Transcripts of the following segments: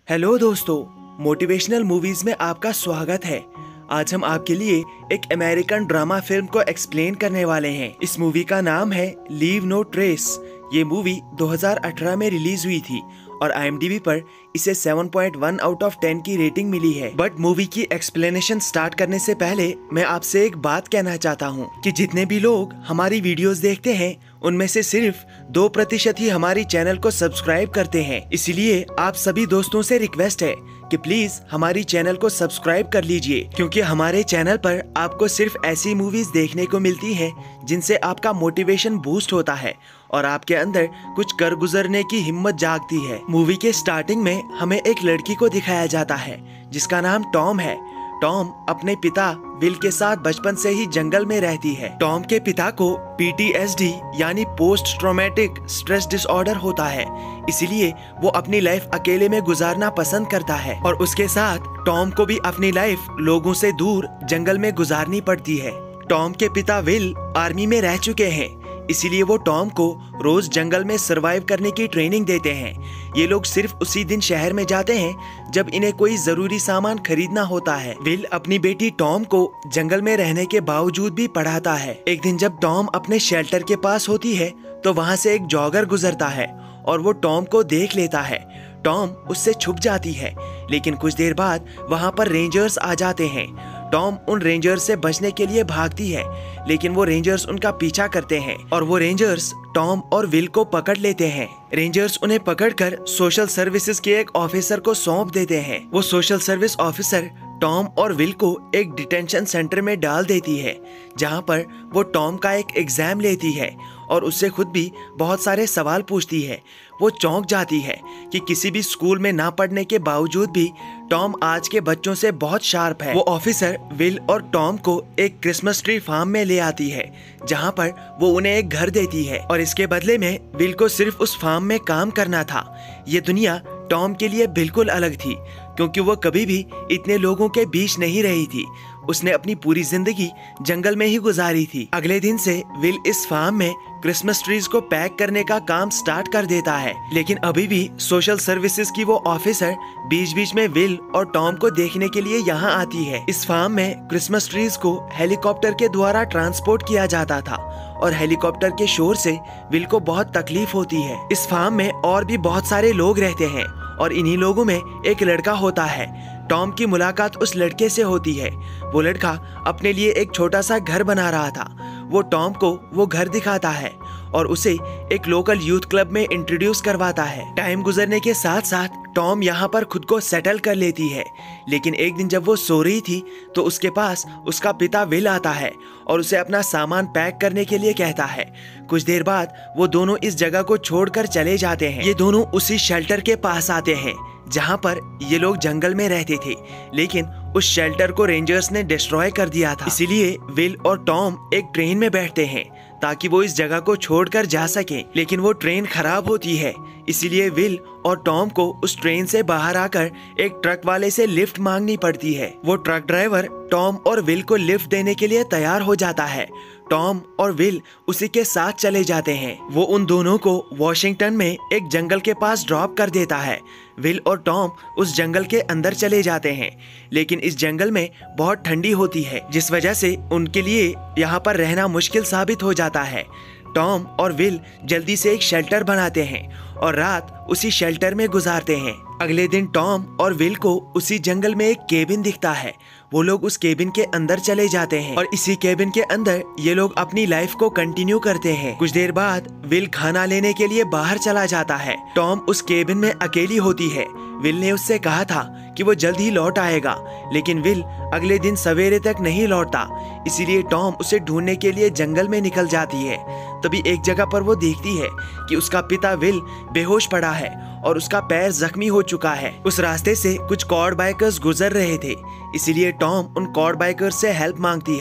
Hello दोस्तों, motivational movies में आपका स्वागत है। आज हम आपके लिए एक अमेरिकन ड्रामा फिल्म को एक्सप्लेन करने वाले हैं। इस मूवी का नाम है लीव नो ट्रेस। ये मूवी 2018 में रिलीज हुई थी और IMDb पर इसे 7.1 आउट ऑफ 10 की रेटिंग मिली है। बट मूवी की एक्सप्लेनेशन स्टार्ट करने से पहले मैं आपसे एक बात कहना चाहता हूँ कि जितने भी लोग हमारी वीडियोस देखते हैं उनमें से सिर्फ 2% ही हमारी चैनल को सब्सक्राइब करते हैं। इसलिए आप सभी दोस्तों से रिक्वेस्ट है कि प्लीज हमारी चैनल को सब्सक्राइब कर लीजिए, क्योंकि हमारे चैनल पर आपको सिर्फ ऐसी मूवीज देखने को मिलती हैं जिनसे आपका मोटिवेशन बूस्ट होता है और आपके अंदर कुछ कर गुजरने की हिम्मत जागती है। मूवी के स्टार्टिंग में हमें एक लड़की को दिखाया जाता है जिसका नाम टॉम है। टॉम अपने पिता विल के साथ बचपन से ही जंगल में रहती है। टॉम के पिता को PTSD यानी पोस्ट ट्रॉमेटिक स्ट्रेस डिसऑर्डर होता है, इसलिए वो अपनी लाइफ अकेले में गुजारना पसंद करता है और उसके साथ टॉम को भी अपनी लाइफ लोगों से दूर जंगल में गुजारनी पड़ती है। टॉम के पिता विल आर्मी में रह चुके हैं, इसीलिए वो टॉम को रोज जंगल में सरवाइव करने की ट्रेनिंग देते हैं। ये लोग सिर्फ उसी दिन शहर में जाते हैं जब इन्हें कोई जरूरी सामान खरीदना होता है। विल अपनी बेटी टॉम को जंगल में रहने के बावजूद भी पढ़ाता है। एक दिन जब टॉम अपने शेल्टर के पास होती है तो वहाँ से एक जॉगर गुजरता है और वो टॉम को देख लेता है। टॉम उससे छुप जाती है, लेकिन कुछ देर बाद वहाँ पर रेंजर्स आ जाते हैं। टॉम उन रेंजर्स से बचने के लिए भागती है, लेकिन वो रेंजर्स उनका पीछा करते हैं और वो रेंजर्स टॉम और विल को पकड़ लेते हैं। रेंजर्स उन्हें पकड़कर सोशल सर्विसेज के एक ऑफिसर को सौंप देते हैं। वो सोशल सर्विस ऑफिसर टॉम और विल को एक डिटेंशन सेंटर में डाल देती है, जहां पर वो टॉम का एक एग्जाम लेती है और उससे खुद भी बहुत सारे सवाल पूछती है। वो चौंक जाती है कि किसी भी स्कूल में ना पढ़ने के बावजूद भी टॉम आज के बच्चों से बहुत शार्प है। वो ऑफिसर विल और टॉम को एक क्रिसमस ट्री फार्म में ले आती है, जहां पर वो उन्हें एक घर देती है और इसके बदले में विल को सिर्फ उस फार्म में काम करना था। ये दुनिया टॉम के लिए बिल्कुल अलग थी, क्योंकि वो कभी भी इतने लोगों के बीच नहीं रही थी। उसने अपनी पूरी जिंदगी जंगल में ही गुजारी थी। अगले दिन से विल इस फार्म में क्रिसमस ट्रीज को पैक करने का काम स्टार्ट कर देता है, लेकिन अभी भी सोशल सर्विसेज की वो ऑफिसर बीच बीच में विल और टॉम को देखने के लिए यहाँ आती है। इस फार्म में क्रिसमस ट्रीज को हेलीकॉप्टर के द्वारा ट्रांसपोर्ट किया जाता था और हेलीकॉप्टर के शोर से विल को बहुत तकलीफ होती है। इस फार्म में और भी बहुत सारे लोग रहते हैं और इन्हीं लोगों में एक लड़का होता है। टॉम की मुलाकात उस लड़के से होती है। वो लड़का अपने लिए एक छोटा सा घर बना रहा था। वो टॉम को वो घर दिखाता है और उसे एक लोकल यूथ क्लब में इंट्रोड्यूस करवाता है। टाइम गुजरने के साथ साथ टॉम यहाँ पर खुद को सेटल कर लेती है, लेकिन एक दिन जब वो सो रही थी तो उसके पास उसका पिता विल आता है और उसे अपना सामान पैक करने के लिए कहता है। कुछ देर बाद वो दोनों इस जगह को छोड़कर चले जाते हैं। ये दोनों उसी शेल्टर के पास आते हैं जहाँ पर ये लोग जंगल में रहते थे, लेकिन उस शेल्टर को रेंजर्स ने डिस्ट्रॉय कर दिया था। इसीलिए विल और टॉम एक ट्रेन में बैठते हैं ताकि वो इस जगह को छोड़कर जा सकें, लेकिन वो ट्रेन खराब होती है। इसीलिए विल और टॉम को उस ट्रेन से बाहर आकर एक ट्रक वाले से लिफ्ट मांगनी पड़ती है। वो ट्रक ड्राइवर टॉम और विल को लिफ्ट देने के लिए तैयार हो जाता है। टॉम और विल उसी के साथ चले जाते हैं। वो उन दोनों को वॉशिंगटन में एक जंगल के पास ड्रॉप कर देता है। विल और टॉम उस जंगल के अंदर चले जाते हैं, लेकिन इस जंगल में बहुत ठंडी होती है, जिस वजह से उनके लिए यहाँ पर रहना मुश्किल साबित हो जाता है। टॉम और विल जल्दी से एक शेल्टर बनाते हैं और रात उसी शेल्टर में गुजारते हैं। अगले दिन टॉम और विल को उसी जंगल में एक केबिन दिखता है। वो लोग उस केबिन के अंदर चले जाते हैं और इसी केबिन के अंदर ये लोग अपनी लाइफ को कंटिन्यू करते हैं। कुछ देर बाद विल खाना लेने के लिए बाहर चला जाता है। टॉम उस केबिन में अकेली होती है। विल ने उससे कहा था कि वो जल्द ही लौट आएगा, लेकिन विल अगले दिन सवेरे तक नहीं लौटता। इसीलिए टॉम उसे ढूंढने के लिए जंगल में निकल जाती है। तभी एक जगह पर वो देखती है कि उसका पिता विल बेहोश पड़ा है और उसका पैर जख्मी हो चुका है। उस रास्ते से कुछ क्वाड बाइकर्स गुजर रहे थे, इसीलिए टॉम उन क्वाड बाइकर्स से हेल्प मांगती है।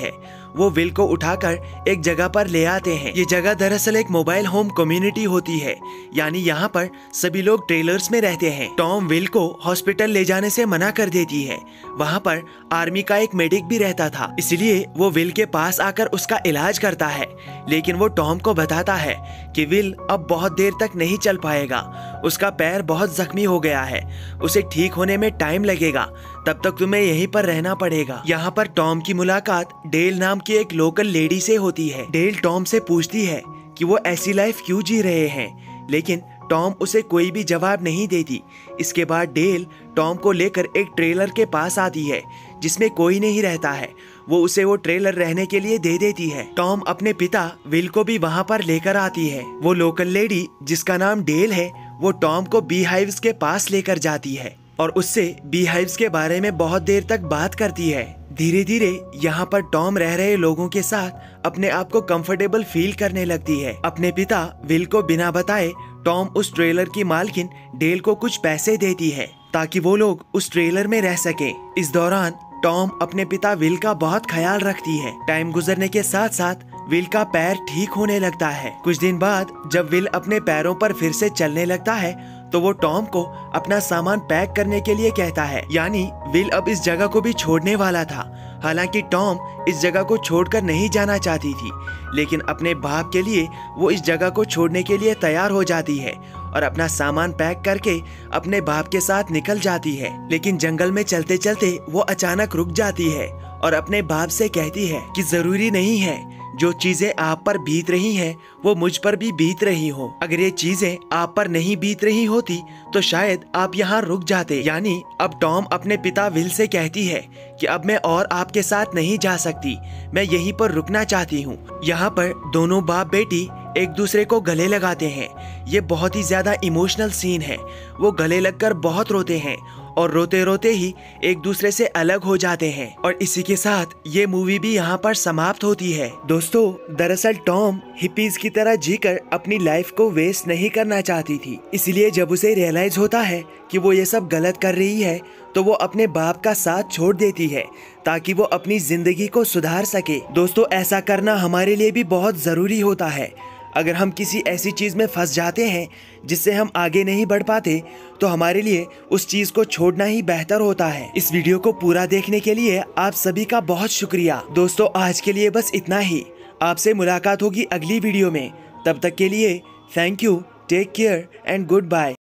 वो विल को उठाकर एक जगह पर ले आते हैं। ये जगह दरअसल एक मोबाइल होम कम्युनिटी होती है, यानी यहाँ पर सभी लोग ट्रेलर्स में रहते हैं। टॉम विल को हॉस्पिटल ले जाने से मना कर देती है। वहाँ पर आर्मी का एक मेडिक भी रहता था, इसलिए वो विल के पास आकर उसका इलाज करता है। लेकिन वो टॉम को बताता है कि विल अब बहुत देर तक नहीं चल पाएगा, उसका पैर बहुत जख्मी हो गया है, उसे ठीक होने में टाइम लगेगा, तब तक तुम्हें यहीं पर रहना पड़ेगा। यहाँ पर टॉम की मुलाकात डेल नाम की एक लोकल लेडी से होती है। डेल टॉम से पूछती है कि वो ऐसी लाइफ क्यों जी रहे हैं, लेकिन टॉम उसे कोई भी जवाब नहीं देती। इसके बाद डेल टॉम को लेकर एक ट्रेलर के पास आती है जिसमें कोई नहीं रहता है। वो उसे वो ट्रेलर रहने के लिए दे देती है। टॉम अपने पिता विल को भी वहाँ पर लेकर आती है। वो लोकल लेडी जिसका नाम डेल है, वो टॉम को बी हाइव्स के पास लेकर जाती है और उससे बी हाइव्स के बारे में बहुत देर तक बात करती है। धीरे धीरे यहाँ पर टॉम रह रहे लोगों के साथ अपने आप को कंफर्टेबल फील करने लगती है। अपने पिता विल को बिना बताए टॉम उस ट्रेलर की मालकिन डेल को कुछ पैसे देती है ताकि वो लोग उस ट्रेलर में रह सके। इस दौरान टॉम अपने पिता विल का बहुत ख्याल रखती है। टाइम गुजरने के साथ साथ विल का पैर ठीक होने लगता है। कुछ दिन बाद जब विल अपने पैरों पर फिर से चलने लगता है तो वो टॉम को अपना सामान पैक करने के लिए कहता है। यानी विल अब इस जगह को भी छोड़ने वाला था। हालांकि टॉम इस जगह को छोड़कर नहीं जाना चाहती थी, लेकिन अपने बाप के लिए वो इस जगह को छोड़ने के लिए तैयार हो जाती है और अपना सामान पैक करके अपने बाप के साथ निकल जाती है। लेकिन जंगल में चलते चलते वो अचानक रुक जाती है और अपने बाप से कहती है कि जरूरी नहीं है जो चीजें आप पर बीत रही हैं वो मुझ पर भी बीत रही हो। अगर ये चीजें आप पर नहीं बीत रही होती तो शायद आप यहाँ रुक जाते। यानी अब टॉम अपने पिता विल से कहती है कि अब मैं और आपके साथ नहीं जा सकती, मैं यहीं पर रुकना चाहती हूँ। यहाँ पर दोनों बाप बेटी एक दूसरे को गले लगाते हैं। ये बहुत ही ज्यादा इमोशनल सीन है। वो गले लगकर बहुत रोते हैं और रोते रोते ही एक दूसरे से अलग हो जाते हैं। और इसी के साथ ये मूवी भी यहाँ पर समाप्त होती है। दोस्तों, दरअसल टॉम हिपीज की तरह जीकर अपनी लाइफ को वेस्ट नहीं करना चाहती थी, इसलिए जब उसे रियलाइज होता है कि वो ये सब गलत कर रही है तो वो अपने बाप का साथ छोड़ देती है ताकि वो अपनी जिंदगी को सुधार सके। दोस्तों, ऐसा करना हमारे लिए भी बहुत जरूरी होता है। अगर हम किसी ऐसी चीज में फंस जाते हैं जिससे हम आगे नहीं बढ़ पाते तो हमारे लिए उस चीज को छोड़ना ही बेहतर होता है। इस वीडियो को पूरा देखने के लिए आप सभी का बहुत शुक्रिया। दोस्तों, आज के लिए बस इतना ही। आपसे मुलाकात होगी अगली वीडियो में। तब तक के लिए thank you, take care and good bye.